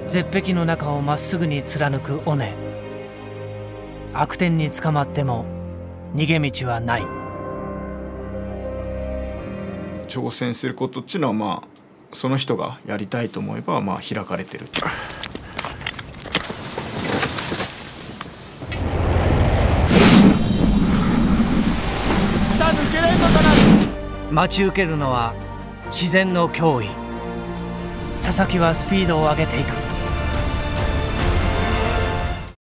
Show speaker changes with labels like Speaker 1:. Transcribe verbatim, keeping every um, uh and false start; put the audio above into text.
Speaker 1: 絶壁の中をまっすぐに貫く尾根。悪天に捕まっても逃げ道はない。
Speaker 2: 挑戦することっていうのは、まあその人がやりたいと思えばまあ開かれてる。
Speaker 1: 待ち受けるのは自然の脅威。佐々木はスピードを上げていく。